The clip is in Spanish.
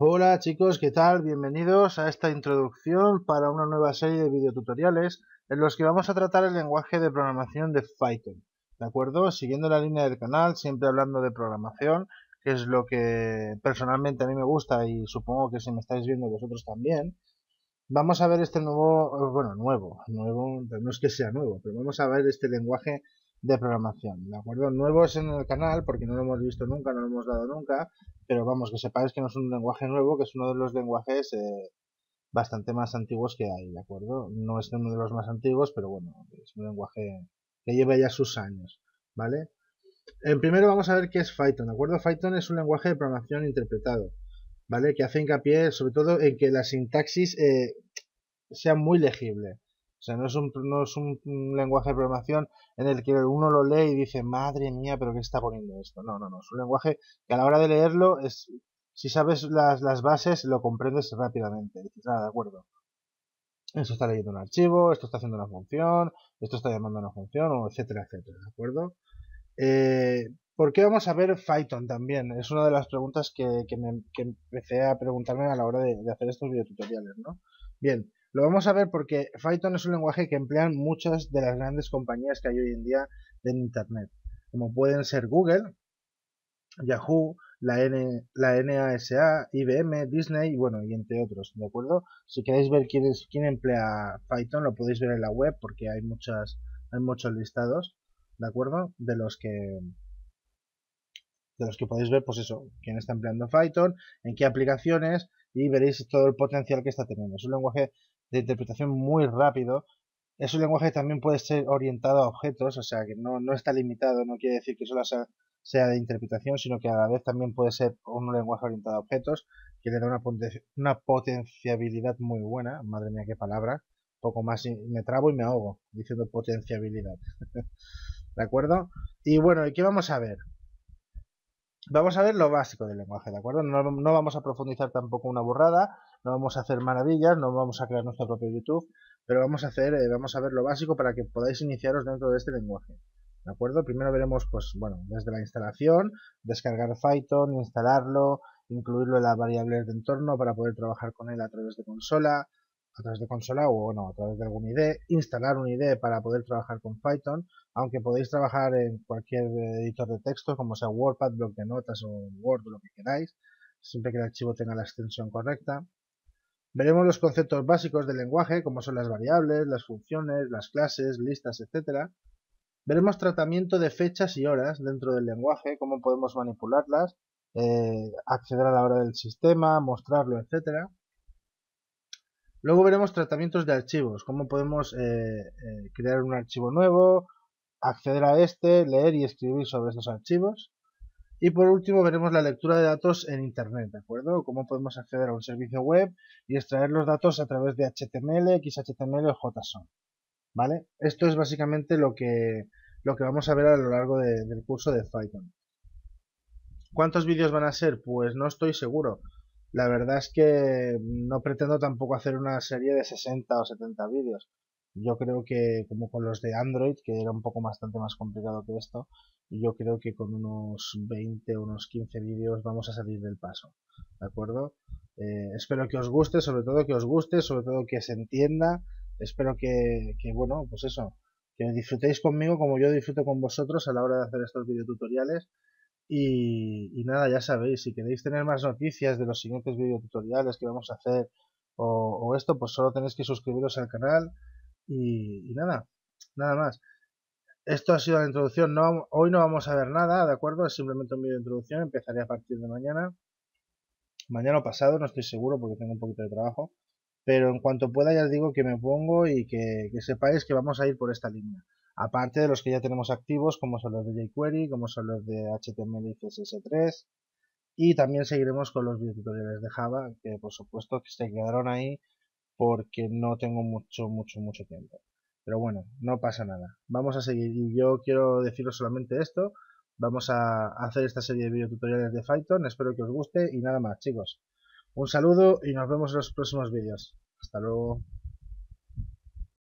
Hola chicos, ¿qué tal? Bienvenidos a esta introducción para una nueva serie de videotutoriales en los que vamos a tratar el lenguaje de programación de Python, ¿de acuerdo? Siguiendo la línea del canal, siempre hablando de programación, que es lo que personalmente a mí me gusta y supongo que si me estáis viendo vosotros también. Vamos a ver este nuevo, pero no es que sea nuevo, pero vamos a ver este lenguaje de programación, ¿de acuerdo? Nuevo es en el canal porque no lo hemos visto nunca, no lo hemos dado nunca, pero vamos, que sepáis que no es un lenguaje nuevo, que es uno de los lenguajes bastante más antiguos que hay, ¿de acuerdo? No es uno de los más antiguos, pero bueno, es un lenguaje que lleva ya sus años, ¿vale? En primero vamos a ver qué es Python, ¿de acuerdo? Python es un lenguaje de programación interpretado, ¿vale? Que hace hincapié sobre todo en que la sintaxis sea muy legible. O sea, no es un lenguaje de programación en el que uno lo lee y dice, madre mía, pero ¿qué está poniendo esto? No, no, no. Es un lenguaje que a la hora de leerlo, si sabes las bases, lo comprendes rápidamente. Dices, de acuerdo. Esto está leyendo un archivo, esto está haciendo una función, esto está llamando a una función, o etcétera, etcétera, ¿de acuerdo? ¿Por qué vamos a ver Python también? Es una de las preguntas que empecé a preguntarme a la hora de hacer estos videotutoriales, ¿no? Bien, lo vamos a ver porque Python es un lenguaje que emplean muchas de las grandes compañías que hay hoy en día en Internet, como pueden ser Google, Yahoo, la NASA, IBM, Disney y bueno, y entre otros, ¿de acuerdo? Si queréis ver quién emplea Python, lo podéis ver en la web porque hay muchos listados, ¿de acuerdo? De los que podéis ver, pues eso, quién está empleando Python, en qué aplicaciones y veréis todo el potencial que está teniendo. Es un lenguaje de interpretación muy rápido. Es un lenguaje que también puede ser orientado a objetos, o sea que no está limitado, no quiere decir que solo sea de interpretación, sino que a la vez también puede ser un lenguaje orientado a objetos que le da una potenciabilidad muy buena. Madre mía, qué palabra. Poco más y me trabo y me ahogo diciendo potenciabilidad. ¿De acuerdo? Y bueno, ¿y qué vamos a ver? Vamos a ver lo básico del lenguaje, ¿de acuerdo? No vamos a profundizar tampoco una burrada, no vamos a hacer maravillas, no vamos a crear nuestro propio YouTube, pero vamos a ver lo básico para que podáis iniciaros dentro de este lenguaje, ¿de acuerdo? Primero veremos, pues, bueno, desde la instalación, descargar Python, instalarlo, incluirlo en las variables de entorno para poder trabajar con él a través de consola o no, a través de algún IDE, instalar un IDE para poder trabajar con Python, aunque podéis trabajar en cualquier editor de texto, como sea WordPad, bloc de notas o Word, lo que queráis, siempre que el archivo tenga la extensión correcta. Veremos los conceptos básicos del lenguaje, como son las variables, las funciones, las clases, listas, etc. Veremos tratamiento de fechas y horas dentro del lenguaje, cómo podemos manipularlas, acceder a la hora del sistema, mostrarlo, etc. Luego veremos tratamientos de archivos, cómo podemos crear un archivo nuevo, acceder a este, leer y escribir sobre estos archivos. Y por último veremos la lectura de datos en Internet, ¿de acuerdo? Cómo podemos acceder a un servicio web y extraer los datos a través de HTML, XHTML o JSON, ¿vale? Esto es básicamente lo que vamos a ver a lo largo del curso de Python. ¿Cuántos vídeos van a ser? Pues no estoy seguro. La verdad es que no pretendo tampoco hacer una serie de 60 o 70 vídeos. Yo creo que, como con los de Android, que era un poco bastante más complicado que esto, yo creo que con unos 20 o unos 15 vídeos vamos a salir del paso. ¿De acuerdo? Espero que os guste, sobre todo que os guste, sobre todo que se entienda. Espero que bueno, pues eso, que disfrutéis conmigo como yo disfruto con vosotros a la hora de hacer estos videotutoriales. Y nada, ya sabéis, si queréis tener más noticias de los siguientes videotutoriales que vamos a hacer o esto, pues solo tenéis que suscribiros al canal y nada más. Esto ha sido la introducción. Hoy no vamos a ver nada, ¿de acuerdo? Es simplemente un vídeo de introducción. Empezaré a partir de mañana. Mañana o pasado, no estoy seguro porque tengo un poquito de trabajo. Pero en cuanto pueda ya os digo que me pongo y que sepáis que vamos a ir por esta línea. Aparte de los que ya tenemos activos, como son los de jQuery, como son los de HTML y CSS3, y también seguiremos con los videotutoriales de Java, que por supuesto que se quedaron ahí porque no tengo mucho tiempo. Pero bueno, no pasa nada. Vamos a seguir y yo quiero deciros solamente esto. Vamos a hacer esta serie de videotutoriales de Python. Espero que os guste y nada más, chicos. Un saludo y nos vemos en los próximos vídeos. Hasta luego.